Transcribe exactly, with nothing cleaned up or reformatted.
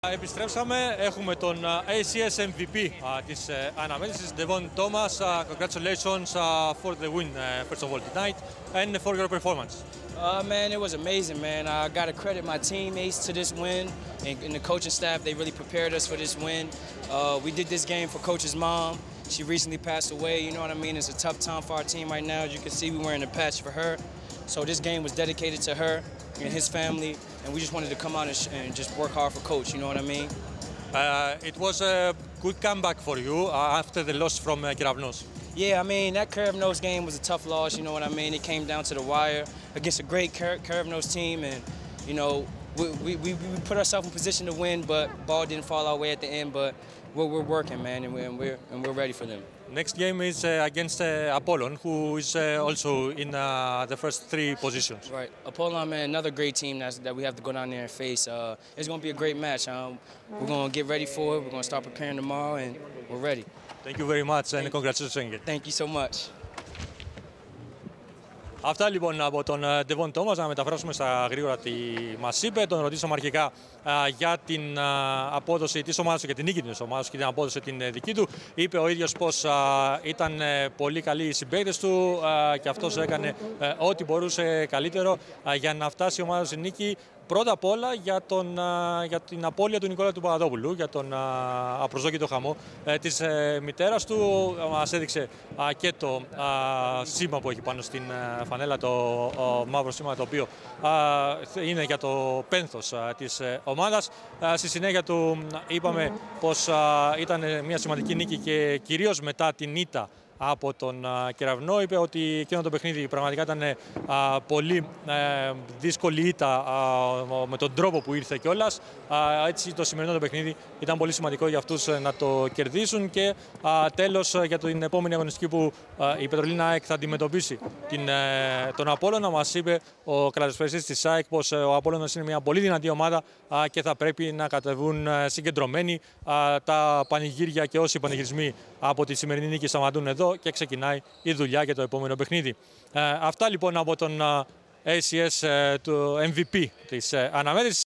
Επιστρέψαμε, έχουμε τον έι σι ες εμ βι πι της αναμέτρησης, Devon Thomas. Congratulations for the win, first of all, tonight, and for your performance. Uh, man, it was amazing, man. I got to credit my teammates to this win, and, and the coaching staff. They really prepared us for this win. Uh, we did this game for Coach's mom. She recently passed away, you know what I mean? It's a tough time for our team right now. As you can see, we're wearing a patch for her. So this game was dedicated to her and his family, and we just wanted to come out and, sh and just work hard for Coach, you know what I mean? Uh, it was a good comeback for you uh, after the loss from uh, Keravnos. Yeah, I mean, that Keravnos game was a tough loss, you know what I mean? It came down to the wire against a great Keravnos team, and, you know, we, we, we, we put ourselves in position to win, but ball didn't fall our way at the end, but we're, we're working, man, and we're, and we're, and we're ready for them. Next game is uh, against uh, Apollon, who is uh, also in uh, the first three positions. Right. Apollon, man, another great team that's, that we have to go down there and face. Uh, it's going to be a great match. Um, we're going to get ready for it. We're going to start preparing tomorrow, and we're ready. Thank you very much, and congratulations again. Thank you so much. Αυτά λοιπόν από τον Devon Thomas. Να μεταφράσουμε στα γρήγορα τι μας είπε. Τον ρωτήσαμε αρχικά α, για την α, απόδοση της ομάδας του και την νίκη της ομάδας και την απόδοση την δική του. Είπε ο ίδιος πως α, ήταν ε, πολύ καλοί οι συμπαίκτες του α, και αυτός έκανε ε, ό,τι μπορούσε καλύτερο α, για να φτάσει η ομάδα στην νίκη. Πρώτα απ' όλα για, τον, για την απώλεια του Νικόλα του Παπαδόπουλου, για τον απροσδόκητο χαμό ε, της ε, μητέρας του. Μας έδειξε α, και το α, σήμα που έχει πάνω στην α, φανέλα, το α, μαύρο σήμα το οποίο α, είναι για το πένθος α, της ε, ομάδας. Α, στη συνέχεια του είπαμε πως α, ήταν μια σημαντική νίκη και κυρίως μετά την ήττα από τον uh, Κεραυνό. Είπε ότι εκείνο το παιχνίδι πραγματικά ήταν uh, πολύ uh, δύσκολη ήττα uh, με τον τρόπο που ήρθε κιόλας. Uh, έτσι το σημερινό το παιχνίδι ήταν πολύ σημαντικό για αυτούς uh, να το κερδίσουν και uh, τέλος uh, για την επόμενη αγωνιστική που uh, η Πετρολίνα ΑΕΚ θα αντιμετωπίσει την, uh, τον Απόλλωνα. Μας είπε ο κρατεσπεριστής της ΑΕΚ πως uh, ο Απόλλωνας είναι μια πολύ δυνατή ομάδα uh, και θα πρέπει να κατεβούν uh, συγκεντρωμένοι. Uh, τα πανηγύρια και όσοι πανηγυρισμοί από τη σημερινή νίκη σταματούν εδώ και ξεκινάει η δουλειά για το επόμενο παιχνίδι. Ε, αυτά λοιπόν από τον ε, έι σι ες ε, του εμ βι πι της ε, αναμέτρησης.